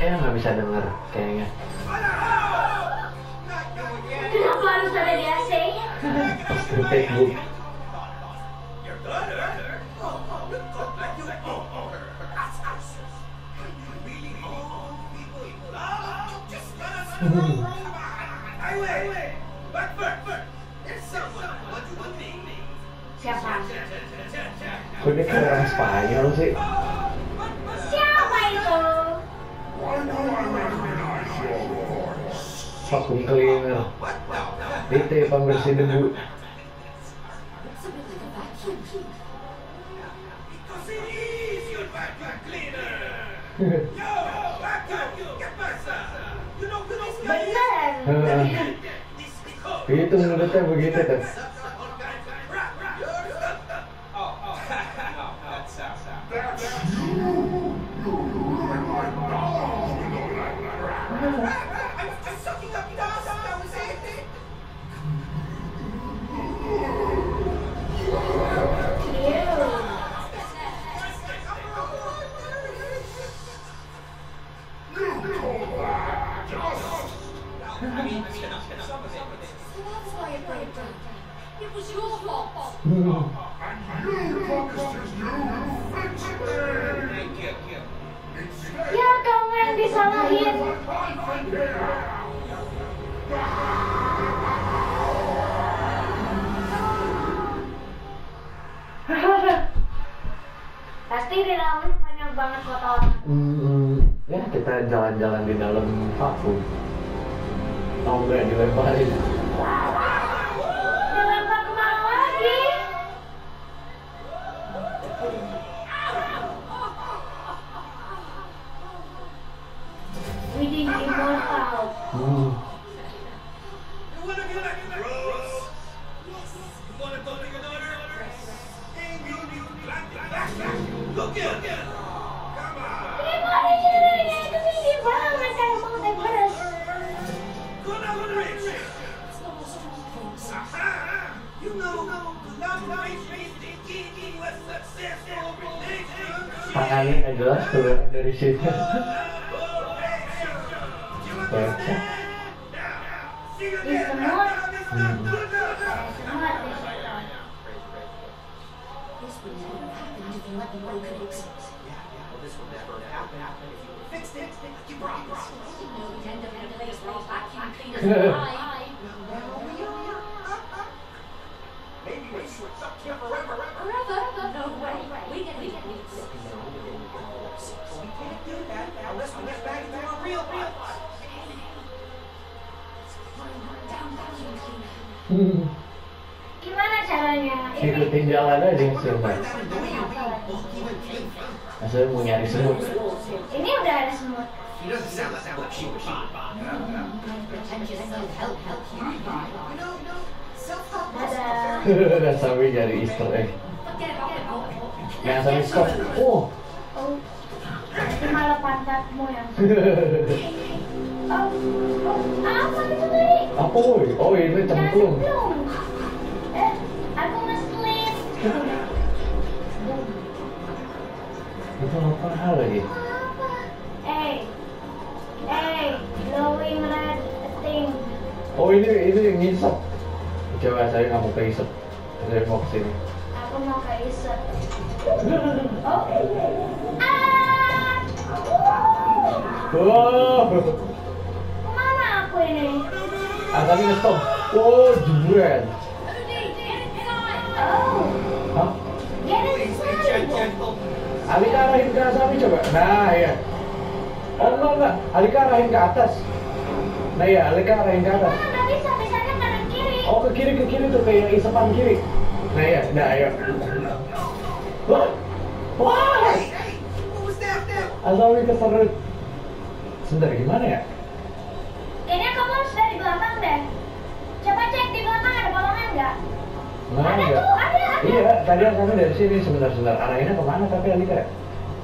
nggak bisa denger kayaknya. Kenapa harus ada di AC? Facebook. Siapa? Kok dia kayak orang Spanyol sih? Siapa itu? Vacuum cleaner. Itu pembersih debu. Benar. Itu mulutnya begitu tuh. Ya kamu yang disalahin. Pasti di dalamnya banyak banget foto. Ya kita jalan-jalan di dalam vakum. Tahu nggak dilemparin? Dilempar kemana lagi? Widih immortal. Gimana caranya itu tinggi banget kayak mau naik beres. Tangannya nggak jelas keluar dari situ. Baca. Di semut. Semut deh. Gimana caranya? Ikutin jalan aja semut. Asal mau nyari semut. Ini udah ada semut. Ada. Dan sampai jadi Easter egg. Yang sampai stop. Oh. Oh. Itu malah pantatmu yang. Oh. Apa itu tadi? Apa woi? Oh itu cemplung. Cemplung. Aku ngeslip. Itu apa hal lagi? Apa? Glowing red thing. Oh ini ngisep. Coba saya nggak mau keisep. Saya mau kesini. Aku mau keisep. Oh. Ah. Wow. Kemana aku ini? Tadi nge-stop. Wow, jebret. Oh. Hah? Get inside. Alika arahin ke Asami coba. Nah ya. Oh enggak. Alika arahin ke atas. Nah ya, Alika arahin ke atas. Nggak bisa, bisanya kanan kiri. Oh ke kiri tuh kayak isepan kiri. Nah ya, nah ayo. Wah. Wah. Asami keserut. Sebentar gimana ya? Kayaknya kamu harus dari belakang deh. Coba cek di belakang ada bolongan nggak? Nah, Ada enggak. tuh, ada. Iya, tadi Asami dari sini sebentar. Arahinnya kemana tapi Alika ya?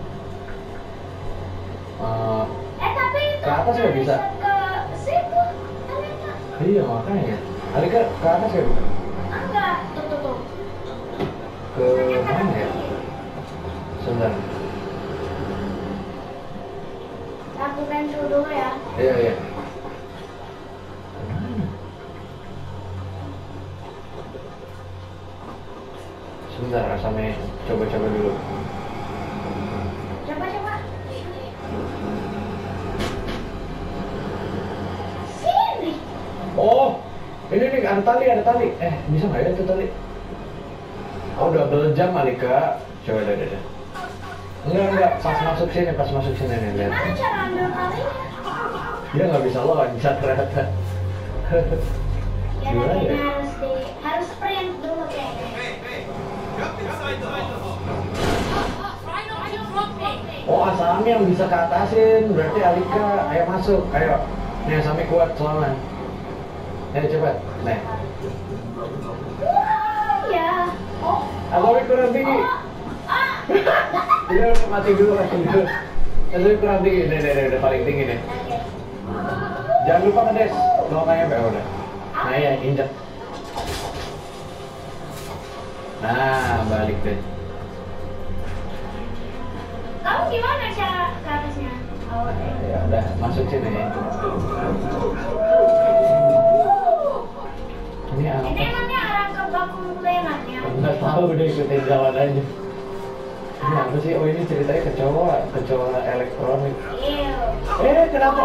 Tapi itu Ke atas nggak bisa? Ke situ. Alika. Iya makanya. Alika ke atas ya? Enggak, tuh. Ke mana ya? Sebentar. Aku pensil dulu ya. Iya, iya. Sebentar, sampai coba-coba dulu. Coba. Sini. Oh, ini nih ada tali. Bisa nggak ya itu tali? Oh, udah berjam Alika. Coba deh. Enggak, pas masuk sini nih, lihat. Gimana cara ambil talinya? Dia nggak bisa loncat ternyata. Ya, Gimana nanti ya? harus sprint dulu kayaknya. Oh, Asami yang bisa ke atasin, berarti Alika, ayo masuk, ayo. Nih, Asami kuat soalnya. Ayo cepat, nih. Ya. Oh. Asami kurang tinggi. Dia mati dulu. Asami kurang tinggi, nih, udah paling tinggi nih. Oke. Jangan lupa ngedes, kalau nggak nyampe udah. Nah ya, injak. Nah, balik deh. Kamu gimana cara ke atasnya? Oh, Ya udah, masuk sini ya. Ini ini apa? emangnya arah ke baku lengannya? Nggak tahu, udah ikutin jalan aja. Ini apa sih? Oh, ini ceritanya kecoa elektronik. Ew. Kenapa?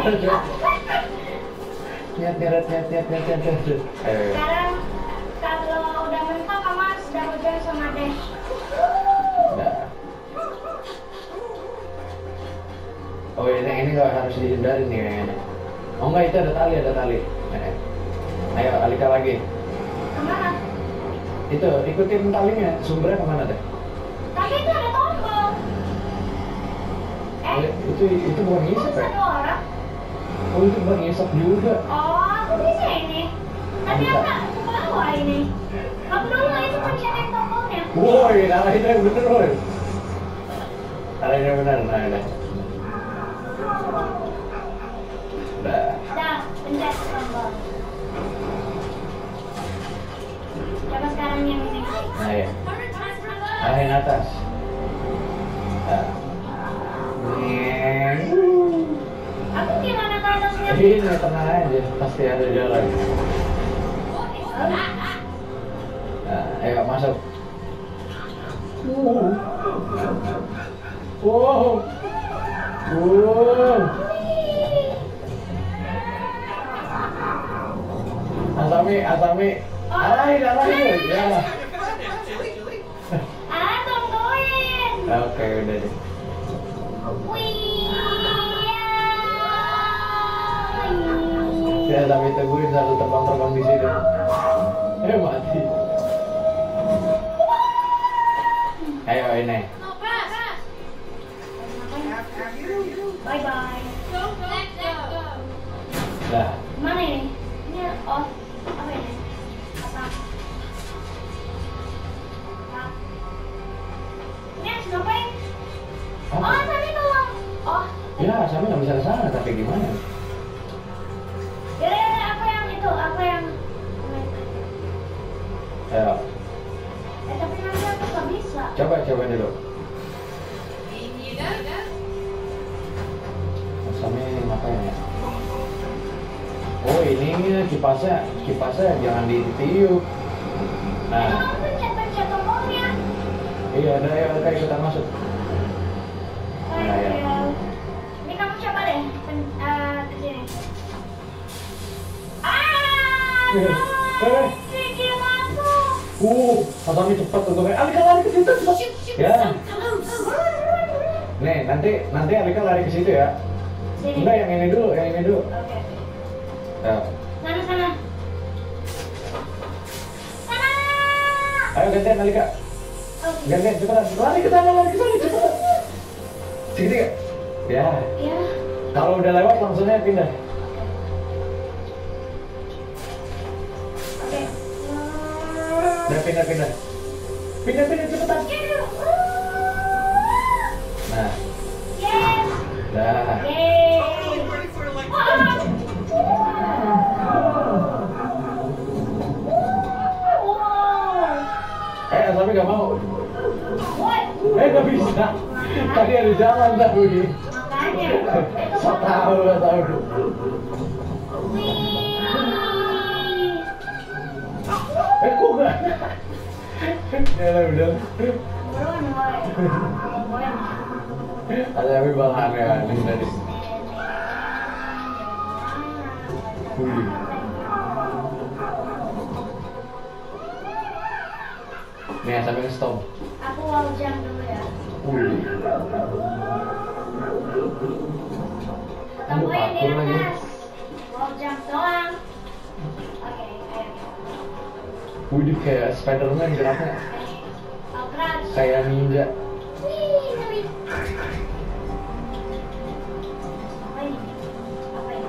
Lihat. Ayo. Sekarang kalau udah mentok kamu sudah hujan sama Dash. Nah. Oh, ini nggak harus dihindari nih kayaknya. Oh nggak, itu ada tali. Ayo, Alika lagi. Kemana? Itu, ikutin talinya. Sumbernya kemana deh? Tapi itu ada tombol. Itu bukan ngisep ya? Satu orang. Oh, itu bukan ngisep juga. Oh, aku bisa ini. Tapi Bisa. aku nggak ke bawah ini. Kamu dulu itu pencet yang tombolnya. Woi, arahinnya yang bener, woi. Arahinnya bener, nah udah. Udah. Dah, pencet tombol. Coba sekarang yang ini. Nah ya. Arahin atas. Nah. Aku gimana ke atasnya? Ini tenang aja, pasti ada jalan. Nah, ayo masuk. Wow. Asami. Arahin. Ya. Tungguin. Oke, udah deh. Ya, tapi tungguin satu terbang di sini. Mati. Ayo ini. Bye bye. Dah. Mana ini? Ini oh apa ini? Apa? Ini harus ngapain? Apa? Oh tadi tolong. Oh. Ya, Asami nggak bisa ke sana, tapi gimana? Ya, aku yang itu, aku yang. Ayo, Tapi nanti aku nggak bisa. coba dulu. Asami ngapain ya? Oh, ini kipasnya jangan ditiup. Nah, Kamu pencet tombolnya. iya, udah ayo kita ikutan masuk. Nah, ya. Ini kamu coba deh, ke sini. Sedikit masuk. Asami cepat untungnya. Alika lari ke situ cepat. Ya. Nih, nanti Alika lari ke situ ya. Sini. Enggak, yang ini dulu. Oke. Ya. Sana. Sana. Ayo gantian Alika. Oke. Gantian cepetan. Lari ke sana cepetan. Sini ya. Ya. Ya. Kalau udah lewat langsungnya pindah. Oke. Udah pindah. Pindah cepetan. Nah, Yes. dah. Yeay. Wow. Asami gak mau. What? Gak bisa. Tadi ada jalan tapi. Makanya. Itu So salah. nggak tahu. Wih. Kok nggak? Ya udah. Buruan, woy. Buruan. Ada yang bang aneh tadi. Wih. Nih sampai stop. Aku wall jump dulu ya. Wih. Ketemu yang di Aduh, lagi. atas. Wall jump doang. Oke, ayo. Wih, kayak Spiderman geraknya. Oh, crouch. Kayak ninja. Wih, ngeri. Apa ini? Apa ini?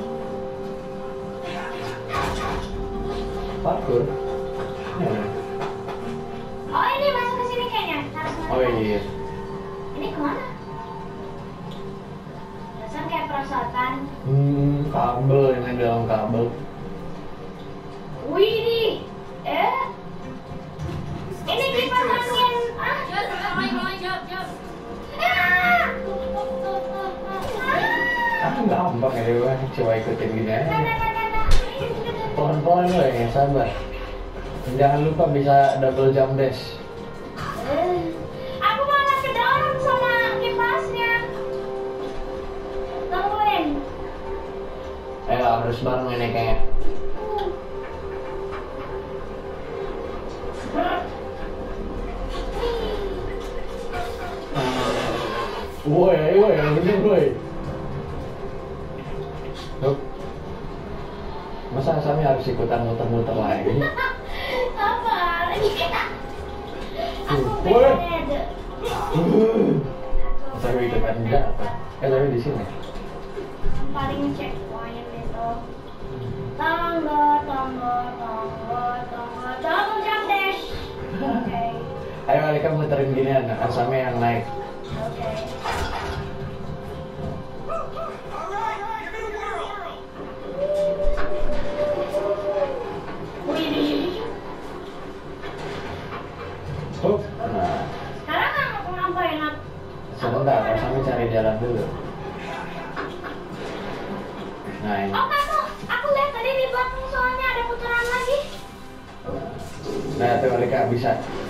Parkour. Ya. Oh, ini masuk ke sini kayaknya. Harus masuk. Oh iya. Ini kemana? Rasanya kayak perosotan. Kabel ini dalam kabel. Wih, ini kipas angin. Ah. Aku gampang ya gue coba ikutin gini Nah, aja. nah, nah, nah, nah. Pelan-pelan lo ya, sabar. Jangan lupa bisa double jump dash. Aku malah kedorong sama kipasnya. Tungguin. Ayo harus bareng ini kayak. Woi, yang bener woi. Tuh. Masa Sami harus ikutan muter-muter lagi? Sabar, ini kita. Aku Woi. beda. Sami ikutan enggak apa? Tapi di sini. Paling checkpoint itu. Tangga, double jump dash. Oke. Ayo Alika muterin ginian, Sami yang naik. Oke. Wih. Hup. Nah, Sekarang aku ngapain? sebentar, Sami cari jalan dulu. Nah, ini. Oh kamu, aku lihat tadi di belakang soalnya ada putaran lagi. Nah, tuh Alika bisa.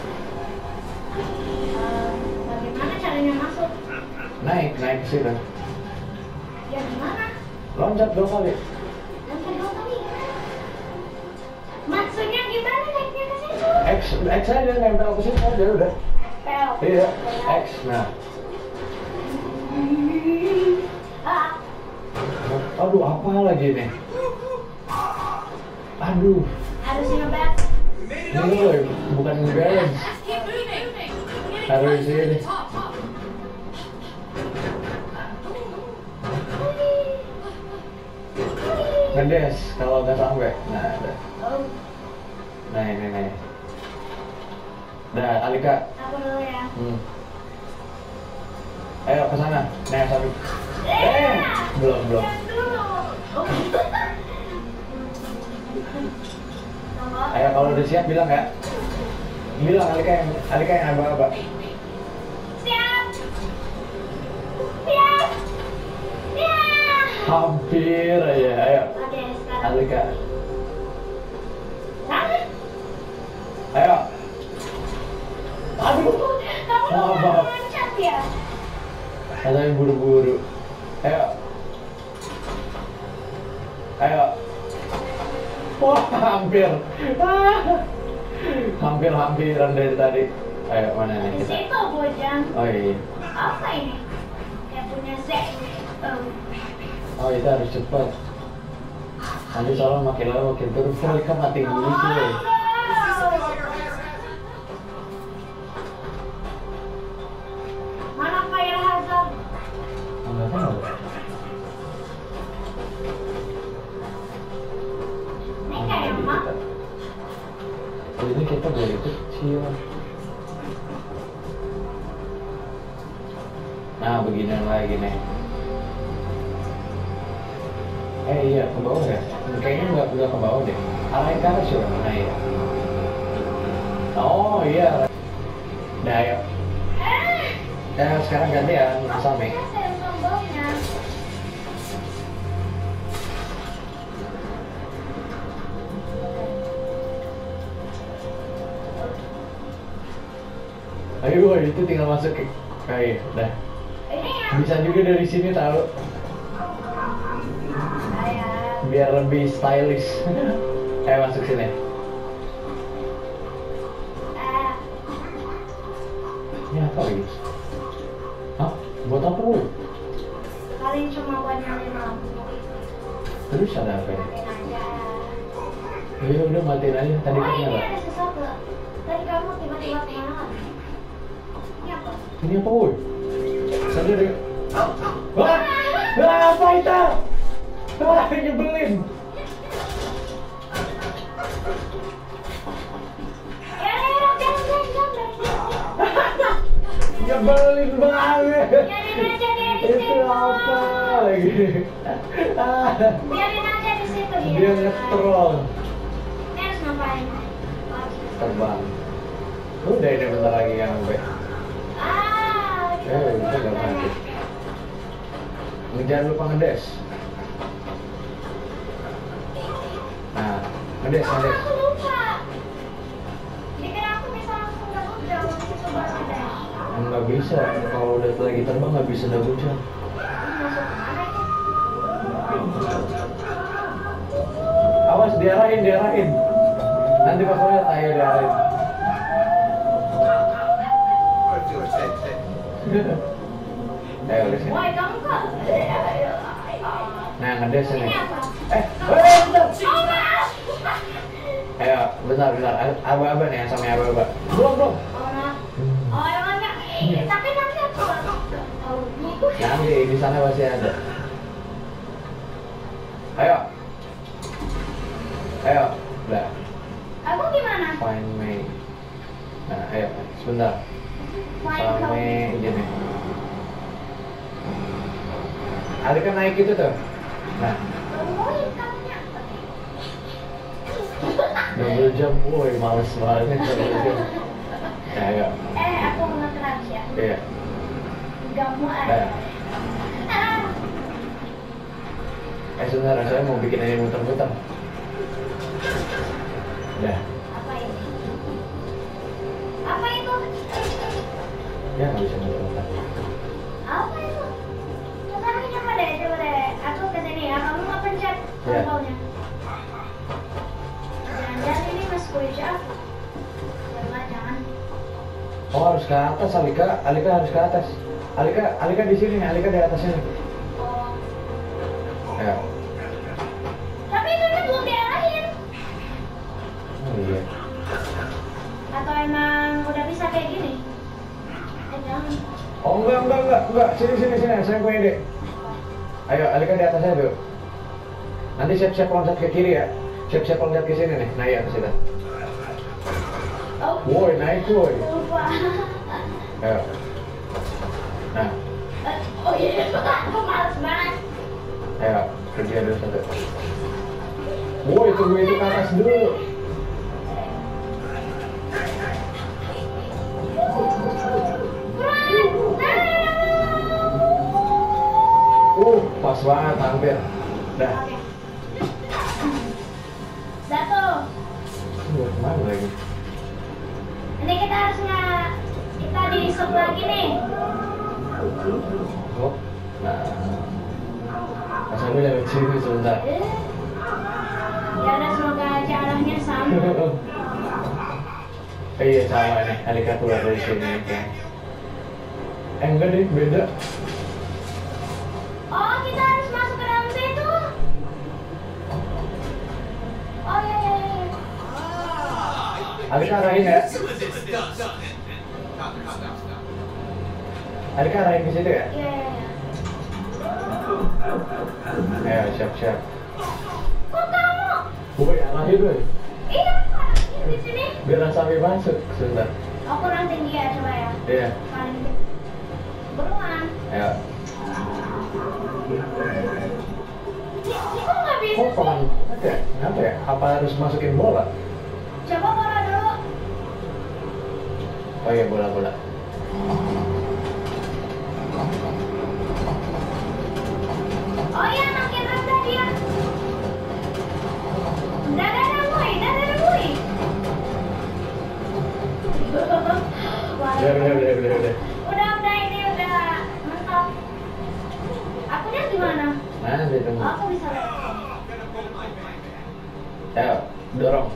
Bagaimana caranya masuk? Naik ke situ. Ya gimana? Loncat 2 kali. Lantai dua kali. Maksudnya gimana naiknya ke situ? X aja nempel ke situ aja udah. Pel. Iya, X. Nah. Ah, Aduh, apa lagi nih? Aduh, harus ngebet. ini loh, bukan balance. Harus ini. Ngedes kalau nggak sampai. Nah, ada. Oh, Nah, ini nih. Dah, Alika. aku dulu ya. Ayo ke sana. Nah, sampai. Belum. Yang dulu. Oh. Tunggu. Ayo kalau udah siap bilang ya. Bilang Alika yang aba-aba. Siap. Siap. Siap. Hampir aja. Ayo, Oke, sekarang. Alika. Sana. Ayo. Aduh. Kamu Maaf, mau maaf. loncat ya? Katanya buru-buru. Ayo. Wah, hampir. Hampir-hampiran dari tadi. Ayo, mana nih Di kita? situ bojang. Oh iya. Apa ini? Kayak punya Z. Oh, itu harus cepat. Nanti soalnya makin lama makin turun. Mereka mati dulu sih. Oh, mana fire hazard? Enggak tahu. Ini kayak map. Ini kita dari kecil. Nah, beginian lagi nih. Iya, ke bawah ya? Kayaknya nggak ke bawah deh. Arahin ke atas coba. Nah, iya. Oh, iya. Nah, ayo. Sekarang gantian, Sami. Ada tombolnya. Ayo boy, itu tinggal masuk ke kayak dah. Ini yang Bisa juga dari sini tahu, saya. biar lebih stylish. Ayo masuk sini. Ini apa lagi? Hah? Buat apa boy? Paling cuma buat nyalain lampu. Terus ada apa ini? Matiin aja. Iya udah matiin aja. Tadi Oh kan ini nyala. ada sesuatu. Tadi kamu tiba-tiba kemana kan? Ini apa? Ini apa boy? Tadi ada. Wah! Wah apa itu? Wah nyebelin. Ya, jangan. Nyebelin banget. Biarin aja dia di situ. Itu apa lagi? Biarin aja di situ Dia nge-troll. Ini harus ngapain? Terbang. Udah ini bentar lagi kan sampai. Itu gak mati. Jangan lupa ngedes. Nah, ngedes. Aku lupa. Dikira aku bisa langsung double jump waktu itu baru ada. Nggak bisa, kalau udah lagi terbang nggak bisa double jump. Masuk mana itu? Awas diarahin. Nanti pas lihat ayo diarahin. Ayo di sini. Woi kamu kok? Nah ngedes ini. Ini apa? Bentar. Oh maaf. Ayo, bentar. Aba-aba nih, yang sama aba-aba. Belum. Oh maaf. Oh emangnya? Tapi nanti aku oh gitu. Nanti di sana masih ada. Ayo. Udah. Aku gimana? Find me. Nah, ayo, sebentar. Main Sampai kamu. gini. Ada kan naik itu tuh. Nah, Tungguin kamunya. double jump, woi, males banget double jump. Nah, ayo. Aku nge-crash ya. Iya. Gamu Nah. aja. Sebentar, saya mau bikin ini muter-muter. Udah. Apa ini? Apa itu? Ya, nggak bisa muter-muter. Apa itu? Coba deh. Aku ke sini ya. Kamu nggak pencet Ya. tombolnya. Jangan ini mas kunci aku. Jangan. Oh, harus ke atas, Alika harus ke atas. Alika di sini nih, Alika di atas sini. Oh. Ayo. Tapi itu belum diarahin. Oh iya. Atau emang udah bisa kayak gini? Jangan. Oh enggak. Sini. Saya punya ide. Ayo, Alika di atas aja dulu. Nanti siap-siap loncat ke kiri ya. Siap-siap loncat ke sini nih. Nah iya, ke situ. Oh. Woi, naik woi. Lupa. Ayo. Nah, Oh iya, aku males banget. ayo. Kerja dulu satu. Woi, tunggu itu ke atas dulu. Pas banget, hampir. Dah. Oke. Satu. Kemana lagi? Ini kita harus kita di sebelah gini. Oh, nah. Pas aku lewat sini sebentar. Ya udah, semoga aja arahnya sama. Iya sama nih, Alika keluar dari sini. Enggak deh, beda. Oh, kita harus masuk ke dalam situ. Oh iya. Alika arahin ya. Alika arahin ke situ ya. Iya. Ayo, siap-siap. Kok kamu? Woi, arahin woi. Iya, di sini. Biar sampai masuk sebentar. Oh, kurang tinggi ya, coba ya. Iya. Paling beruang. Ayo. Kok nggak bisa Kok sih? pelan banget ya? Kenapa ya? Apa harus masukin bola? Coba bola dulu. Oh iya, bola. Oh iya, makin rendah dia. Dadah, boy. Biar mana? Nanti tunggu. Oh, aku bisa lewat. Ayo, dorong.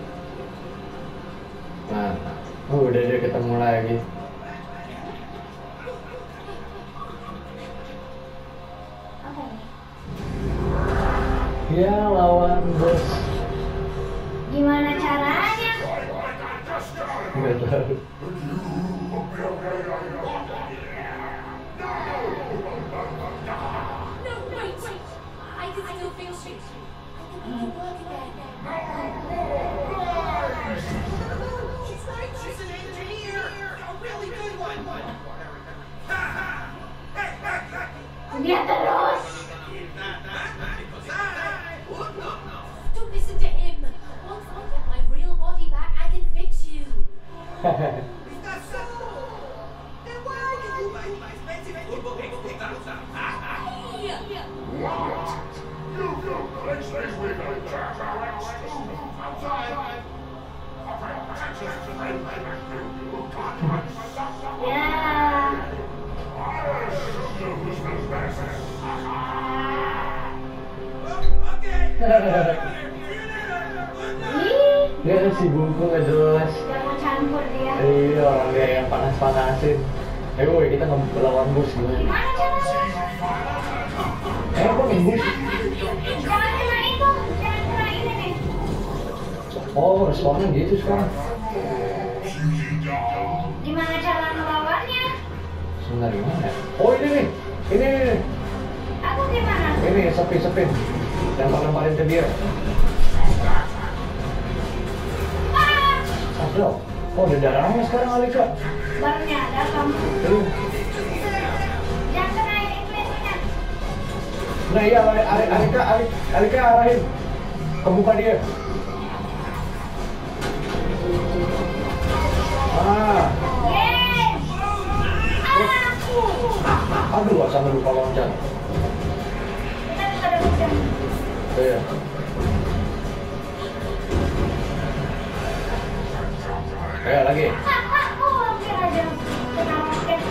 Nah, udah dia ketemu lagi. Apa ini? Ya, lawan bos. Gimana caranya? Nggak tahu. No, wait. I can still feel shit. I can make it work again. She's right. She's an engineer. A really good one. Dia terus. Don't listen to him. Once I get my real body back, I can fix you. Ya. Ih, Dia si buku nggak jelas. jangan campur dia. Iya, orang dia yang panas-panasin. Woi, kita ngelawan bos gimana? Gimana caranya? Kok nembus? Jangan kena itu, jangan kena ini nih. Oh, responnya gitu sekarang. Gimana cara melawannya? Sebentar gimana? Oh, ini nih. Ini. Aku gimana? Ini sepin. Lempar-lemparin ke dia. Ah, Ada. Oh, ada darahnya sekarang Alika. baru nyadar kamu. Jangan kena itu-itunya. Nah iya, Alika arahin ke muka dia. Ah, Yes. Ah. aduh, sampai lupa loncat. Kita bisa dapat. Iya. Ayo lagi. Oh, hampir aja kena roket.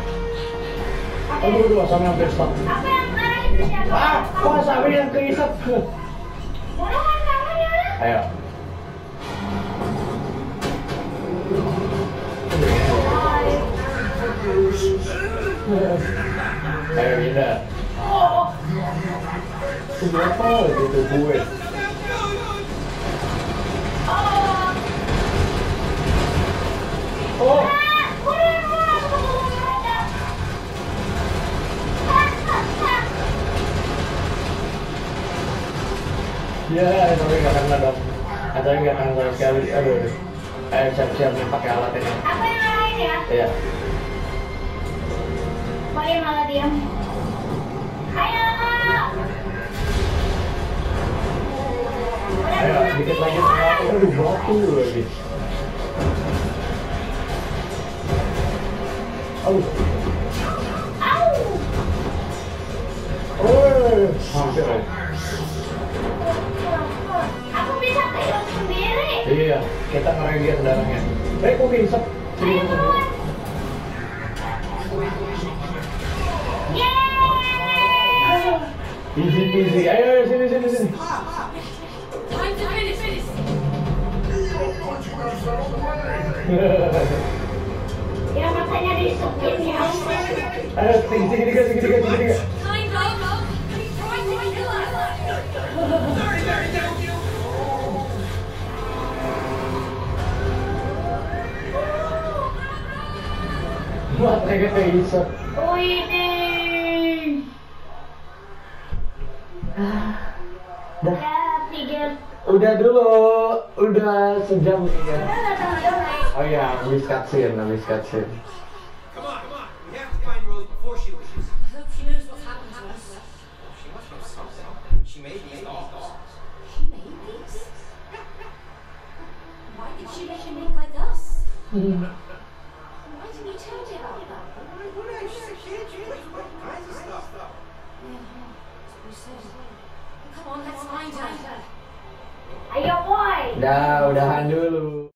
Aduh, sampai hampir stop. Apa yang arahin ke siapa? Ah, kok sampai yang keisap? Buruan kamu ya. Ayo. Ayo kita. Kenapa gitu gue? Oh, ya, tapi nggak kena dong. Atau nggak kena sama sekali. Aduh. Ayo siap-siap nih pakai alat ini. Apa yang arahin ya? Iya. Kok dia malah diam? Ayo. Ayo sedikit lagi. Aduh, batu lagi. Aduh. Au. Oh, hampir aja. Aku bisa kehidup sendiri. Iya, kita ngerengget darahnya. Kok keisap? Ayo buruan. Yeay. Easy peasy. Ayo, sini. Time to finish. Ya makanya disepin ya. Ayo, tiga. Kind of. He's trying to kill us. Matanya keisap. Wih. Dah, Ya, tiga. udah dulu. Udah sejam nih ya. Udah datang. Oh iya, habis cutscene. Come on. We have to find Rose before she leaves. I hope she knows what's happened to us. She must know something. She made these dolls. She made these? Why did she make a make like us? Why didn't you tell me about that? She's a kid. She plays with all kinds of stuff. Yeah, that's what we said. Come on, let's find her. Ayo boy. Udahan dulu.